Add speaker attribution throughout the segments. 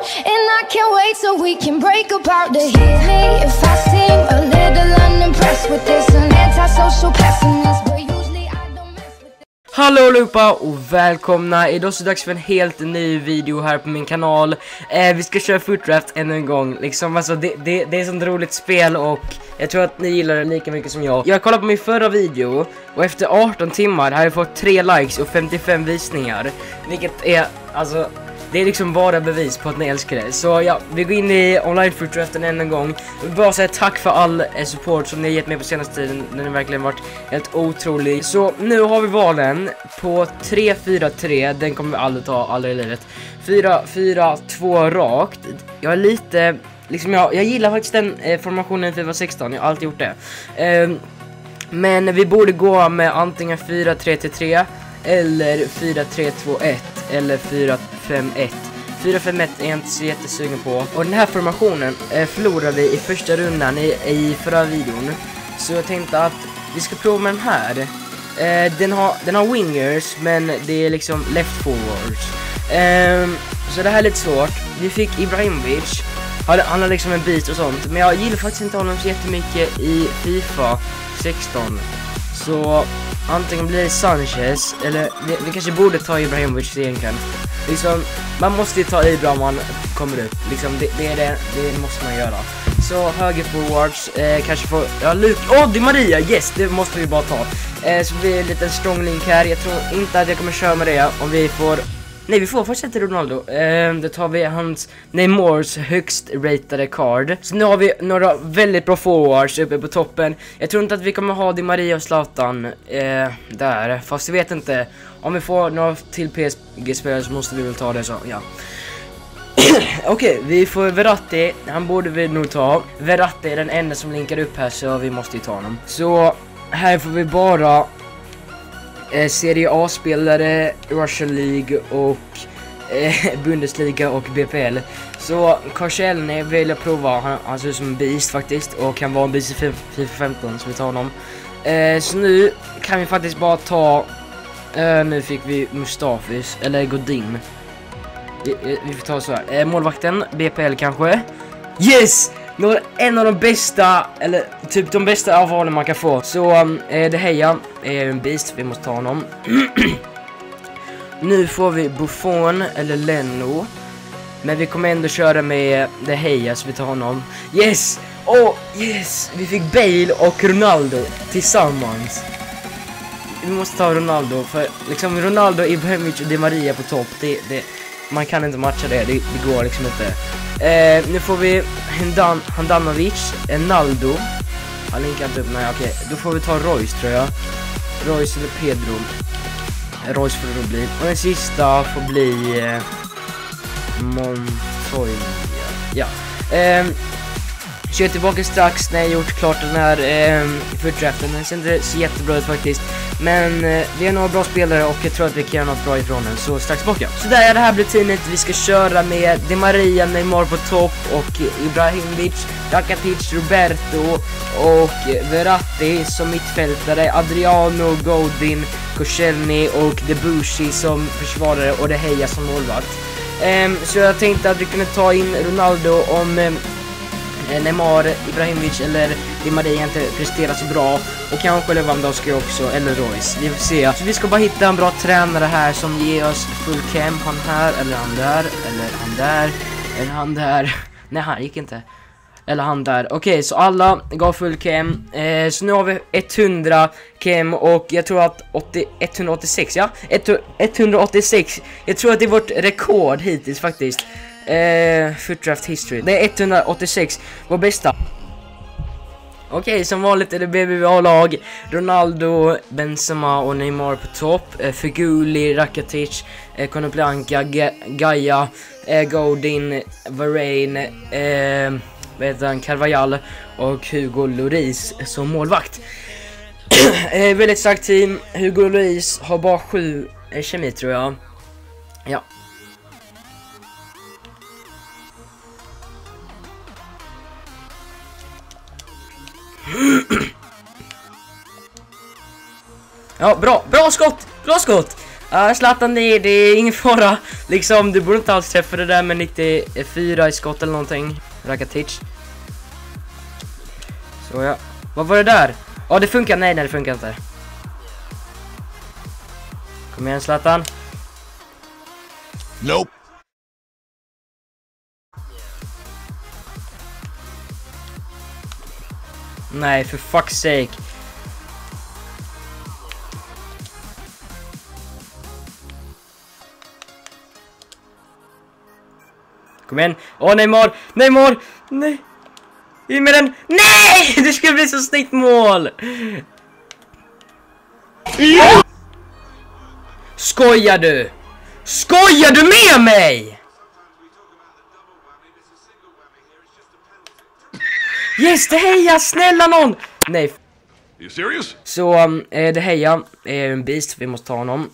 Speaker 1: And I can't wait so we can break apart to hear me if I seem a little unimpressed with this. An antisocial pessimist, but usually I don't mess with it.
Speaker 2: Hallå allihopa och välkomna. Idag så är det dags för en helt ny video här på min kanal. Vi ska köra FUT Draft ännu en gång. Liksom, alltså, det är ett sånt roligt spel och jag tror att ni gillar det lika mycket som jag. Jag kollade på min förra video och efter 18 timmar har jag fått 3 likes och 55 visningar. Vilket är, alltså, det är liksom bara bevis på att ni älskar det. Så ja, vi går in i online FUT Draften än en gång. Jag vill bara säga tack för all support som ni har gett mig på senaste tiden. Den har verkligen varit helt otrolig. Så nu har vi valen på 3-4-3. Den kommer vi aldrig ta, aldrig i livet. 4-4-2 rakt. Jag är lite, liksom jag gillar faktiskt den formationen i FIFA 16. Jag har alltid gjort det. Men vi borde gå med antingen 4-3-3 eller 4-3-2-1 eller 4-5-1. 4-5-1 är jag inte så jättesugen på. Och den här formationen förlorade vi i första rundan i förra videon. Så jag tänkte att vi ska prova med den här. Den har wingers, men det är liksom left forwards. Så det här är lite svårt. Vi fick Ibrahimovic. Han har liksom en bit och sånt. Men jag gillar faktiskt inte honom så jättemycket i FIFA 16. Så antingen blir det Sanchez, eller vi kanske borde ta Ibrahimovic egentligen. Liksom, man måste ju ta Ibra om man kommer upp. Liksom, det måste man göra. Så höger forwards, kanske få, ja, Di Maria, yes, det måste vi bara ta. Så blir det en liten strong link här. Jag tror inte att jag kommer köra med det om vi får. Nej, vi får faktiskt inte Ronaldo. Då tar vi hans Neymars högst ratade card. Så nu har vi några väldigt bra forwards uppe på toppen. Jag tror inte att vi kommer ha Di Maria och Zlatan där. Fast jag vet inte. Om vi får några till PSG-spelare så måste vi väl ta det, så ja. Okej, vi får Verratti. Han borde vi nog ta. Verratti är den enda som linkar upp här, så vi måste ju ta honom. Så här får vi bara Serie A-spelare, Russian League och Bundesliga och BPL. Så Koscielny vill jag prova. Han ser ut som en beast faktiskt och kan vara en beast i FIFA 15, så vi tar honom. Så nu kan vi faktiskt bara ta nu fick vi Mustafis eller Godin. Vi får ta så här. Målvakten, BPL kanske. Yes! En av de bästa, eller typ de bästa avvalen man kan få. Så det här är en beast, vi måste ta honom. Nu får vi Buffon eller Leno. Men vi kommer ändå köra med det här, så vi tar honom. Yes! Yes! Vi fick Bale och Ronaldo tillsammans. Vi måste ta Ronaldo, för liksom Ronaldo, Ibrahimovic och Di Maria på topp. Man kan inte matcha det går liksom inte. Nu får vi Handanovic, Naldo. Han linkar inte upp, nej okej. Då får vi ta Royce, tror jag. Royce eller Pedro. Royce får det då bli. Och den sista får bli Montoya. Ja. Kör tillbaka strax när jag gjort klart den här FUT Draften. Den ser inte så jättebra ut faktiskt. Men vi har några bra spelare och jag tror att vi kan göra något bra ifrån den. Så strax tillbaka. Så där är det här rutinet. Vi ska köra med Di Maria, Neymar på topp och Ibrahimovic, Rakitic, Roberto och Verratti som mittfältare, Adriano, Godin, Koscielny och Debussy som försvarare och det Heja som målvakt. Så jag tänkte att vi kunde ta in Ronaldo om Neymar, Ibrahimovic eller Di Maria inte presterar så bra, och kanske Lewandowski också, eller Royce. Vi får se. Så vi ska bara hitta en bra tränare här som ger oss full cam. Han här, eller han där, eller han där, eller han där. Nej, han gick inte. Eller han där. Okej, så alla gav full cam. Så nu har vi 100 cam och jag tror att 186, ja. 186. Jag tror att det är vårt rekord hittills faktiskt. FUT Draft History. Det är 186, vår bästa. Okej, som vanligt är det BBVA-lag. Ronaldo, Benzema och Neymar på topp. Figuli, Rakitic, Konoplyanka, Gaia, Godin, Varane, Carvajal och Hugo Lloris som målvakt. Väldigt starkt team. Hugo Lloris har bara 7 kemi, tror jag. Ja. Ja, bra skott. Zlatan, det är ingen fara. Liksom, du borde inte alls träffa det där med 94 i skott eller någonting. Rakitic. Så ja. Vad var det där? Ja, det funkar. Nej, det funkar inte. Kom igen, Zlatan.
Speaker 3: Nope.
Speaker 2: Nej, för fuck's sake. Kom igen. Åh, Neymar. Neymar. Nej. In med den. Nej! Det skulle bli så snyggt mål. Ja! Skojar du? Skojar du med mig? Yes, det heja, snälla någon. Nej.
Speaker 3: You serious?
Speaker 2: Så det heja är en beast, vi måste ta honom.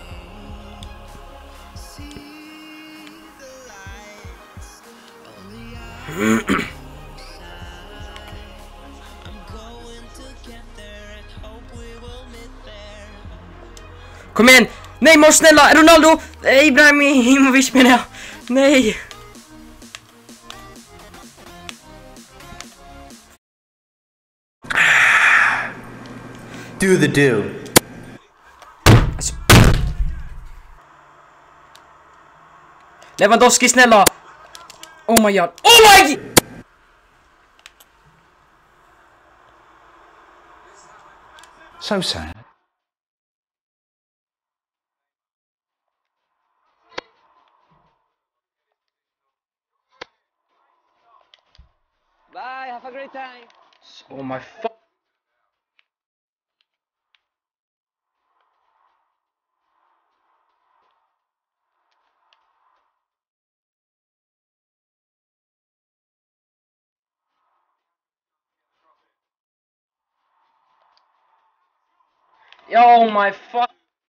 Speaker 2: Kom igen! Neymar, snälla! Ronaldo! Ibrahimovic menar jag! Nej!
Speaker 4: Do the do.
Speaker 2: Alltså. Lewandowski, snälla! Oh my god! Oh my!
Speaker 4: So sad.
Speaker 5: Bye, have a great time.
Speaker 2: Oh my fuck. Oh my fuck.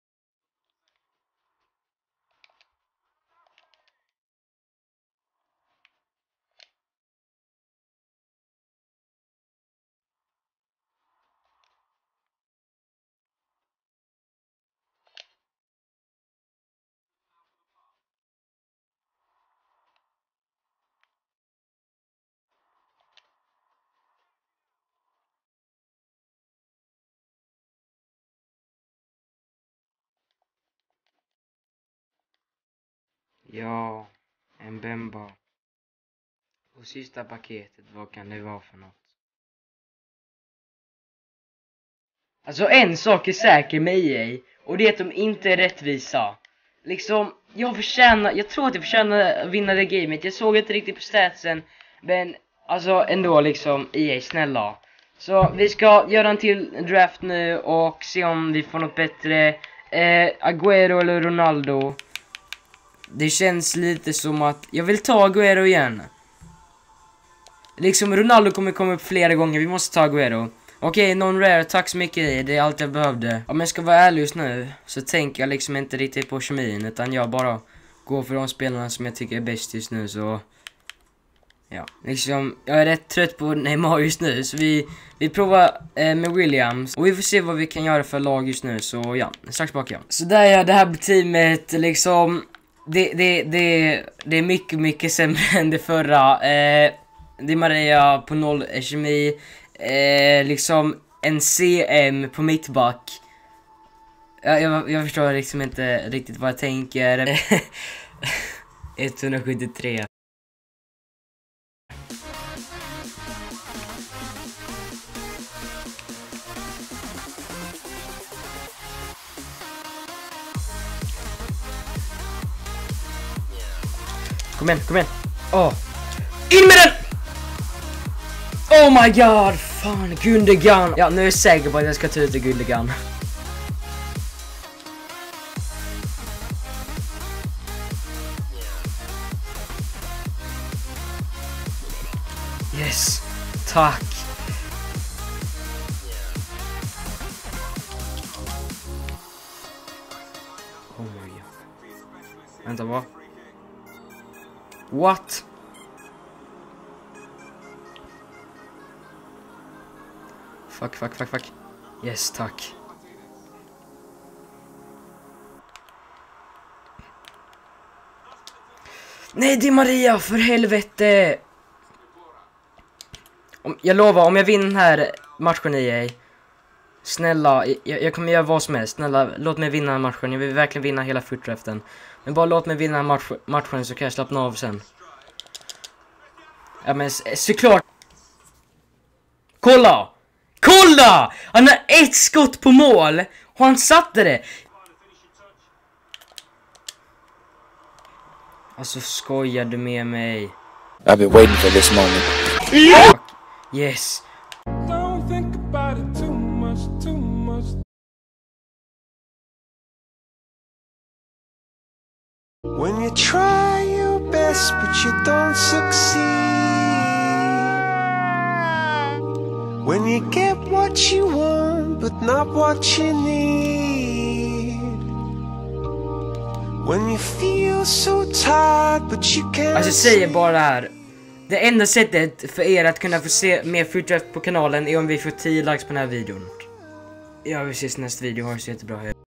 Speaker 2: Ja, en Bemba. Och sista paketet, vad kan det vara för något? Alltså en sak är säker med EA, och det är att de inte är rättvisa. Liksom, jag tror att jag förtjänar att vinna det gamet. Jag såg inte riktigt på statsen, men alltså ändå liksom, EA, snälla. Så vi ska göra en till draft nu och se om vi får något bättre. Agüero eller Ronaldo. Det känns lite som att jag vill ta Agüero igen. Liksom Ronaldo kommer komma upp flera gånger. Vi måste ta Agüero. Okej, non-rare, tack så mycket. Det är allt jag behövde. Om jag ska vara ärlig just nu så tänker jag liksom inte riktigt på kemin, utan jag bara går för de spelarna som jag tycker är bäst just nu. Så ja, liksom jag är rätt trött på Neymar just nu. Så vi provar med Williams. Och vi får se vad vi kan göra för lag just nu. Så ja, strax baka. Så där är det här teamet liksom. Det är mycket sämre än det förra. Di Maria på 0 kemi. Liksom en CM på mittback. Jag förstår liksom inte riktigt vad jag tänker. 173. Kom igen. Åh. In med den! Oh my god, fan, Gundogan. Ja, nu är jag säker på att jag ska ta ut Gundogan. Yes, tack. Oh my god. Vänta, vad? What? Fuck. Yes, tack. Nej, det är Maria, för helvete! Jag lovar, om jag vinner den här matchen i EA, snälla, jag kommer göra vad som helst. Snälla, låt mig vinna matchen. Jag vill verkligen vinna hela footdraften. Men bara låt mig vinna matchen så kan jag slappna av sen. Ja, men såklart. Kolla! Kolla! Han har ett skott på mål och han satte det. Alltså, skojar du med mig?
Speaker 3: I've been waiting for this moment.
Speaker 2: Yeah! Yes.
Speaker 5: Don't think about it too much.
Speaker 6: When you try your best but you don't succeed. When you get what you want but not what you need. When you feel so tired but you can't.
Speaker 2: Alltså, jag säger bara här. Det enda sättet för er att kunna få se mer footdraft på kanalen är om vi får 10 likes på den här videon. Ja, vi ses i nästa video. Ha det så jättebra.